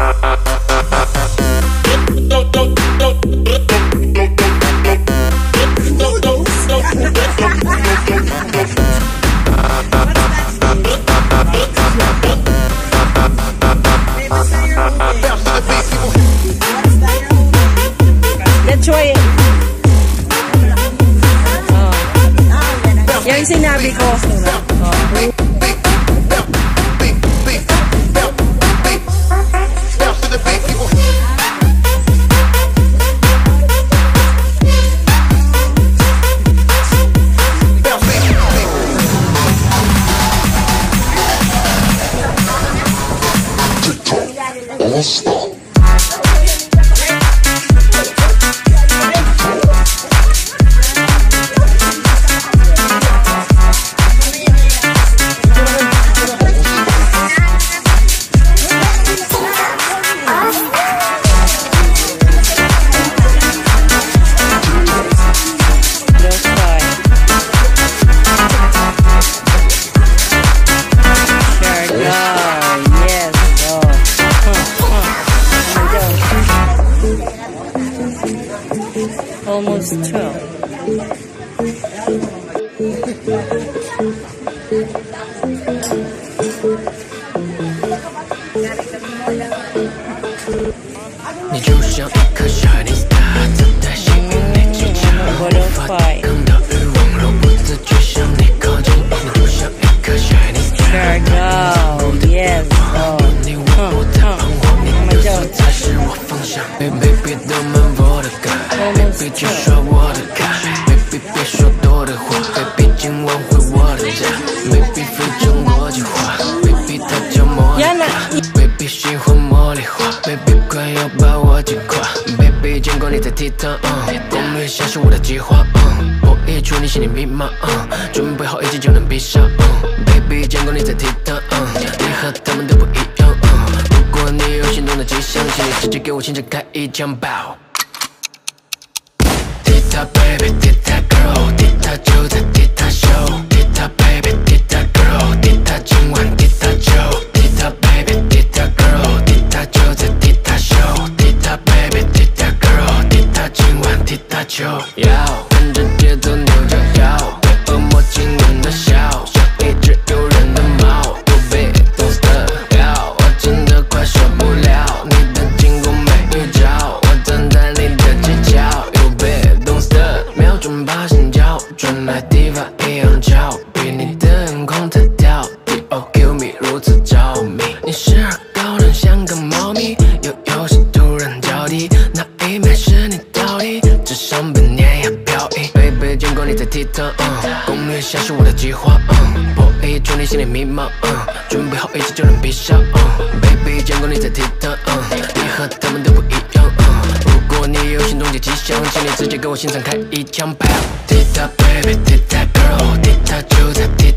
Let's try it. Yung sinabi ko. Almost 12. 你就像一颗 shining star， 自带幸运力技巧，无法抵抗的欲望，若不自觉向你靠近。你就像一颗 shining star， Yes， 你我不再彷徨，你就才是我方向。Baby 都满我的感 ，Baby 就刷我的卡 ，Baby 别说多的话 ，Baby 今晚回我的家 ，Baby 非常国际化 ，Baby 他叫茉莉花 ，Baby 喜欢茉莉花 ，Baby 快要把我击垮 ，Baby 见过你在踢踏，攻略像是我的计划，我已出你心里密码，准备好一击就能必杀，Baby 见过你在踢踏，你和他们都不一样，如果你有心动的迹象，请你直接给我现场开一枪爆。踢踏 baby， 踢踏 girl， 踢踏就在踢踏秀，踢踏 baby， 踢踏 girl， 踢踏今晚踢踏酒，踢踏 baby， 踢踏 girl， 踢踏就在踢踏秀，踢踏 baby， 踢踏 girl， 踢踏今晚踢踏酒，跟着节奏扭着腰，被恶魔惊人的笑，像一只诱人的猫，不被动 stop， 我真的快受不了你的进攻每一招，我站在你的犄角，又被动 stop， 瞄准把心跳，传来地法一样俏，比你的眼眶在跳 ，Oh kill me 如此着迷，你时而高冷像个猫咪，有时突然娇滴，那一面是你到底，智商被碾压飘逸 ，Baby 见过你在踢踏，攻略像是我的计划，我已出你心里密码，准备好一击就能必杀，Baby 见过你在踢踏，你和他们都不一样，如果你有心动的迹象，请你直接给我现场开一枪，踢踏 baby， 踢踏 girl， 踢踏就在踢